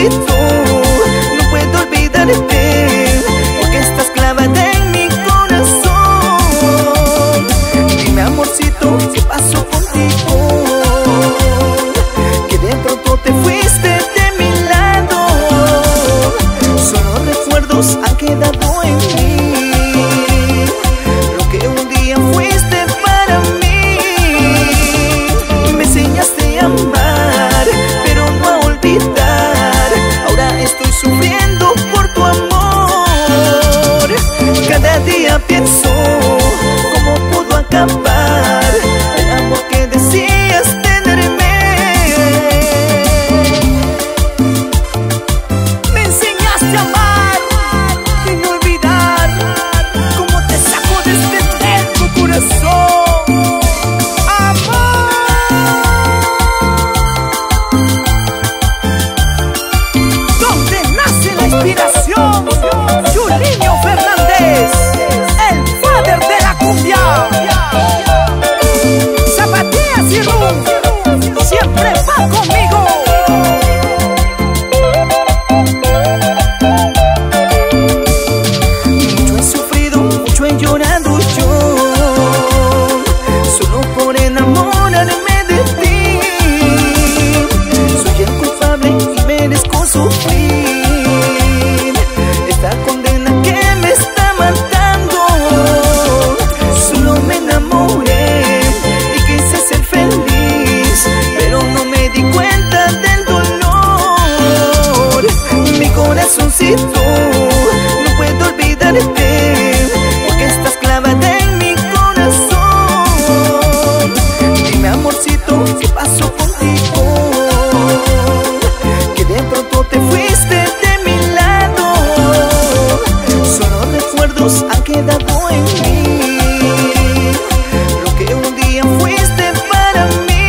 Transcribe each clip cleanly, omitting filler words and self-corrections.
corazoncito, no puedo olvidarte, porque estás clavada en mi corazón. Dime, amorcito, ¿qué pasó contigo? Que de pronto te fuiste de mi lado. Solo recuerdos han quedado en mí, lo que un día fuiste para mí. Me enseñaste a amar, pero no a olvidar. Ahora estoy sufriendo por tu amor. Cada día pienso cómo pudo acabar el amor que decías tenerme. Me enseñaste a amar y no olvidar. Cómo te saco de este terco corazón. ¿Dónde nace la inspiración? Julinho Fernández, el father de la cumbia. Zapatillas y rum, siempre va conmigo. Mucho he sufrido, mucho he llorado yo, solo por enamorarme de ti. Soy el culpable y merezco sufrir esta condena que me está matando. Solo me enamoré y quise ser feliz, pero no me di cuenta del dolor. Mi corazoncito, no puedo olvidarte, porque estás clavada en mi corazón. Dime, amorcito, ¿qué pasó contigo? Que de pronto te fuiste de mi lado. Solo recuerdos han quedado en mí, lo que un día fuiste para mí.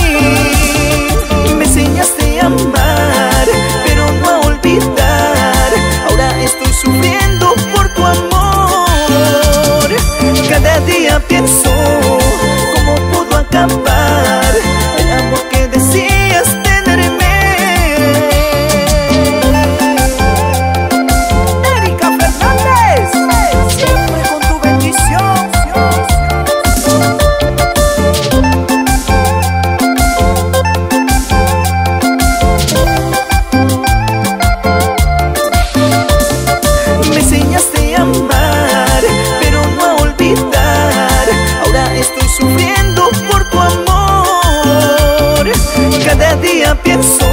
Me enseñaste a amar, pero no a olvidar. Ahora estoy sufriendo por tu amor. Cada día pienso cómo pudo acabar el amor que decías tenerme. Erika Fernández, siempre con tu bendición. Me enseñaste a amar, pero no a olvidar. Ahora estoy sufriendo por tu amor. Cada día pienso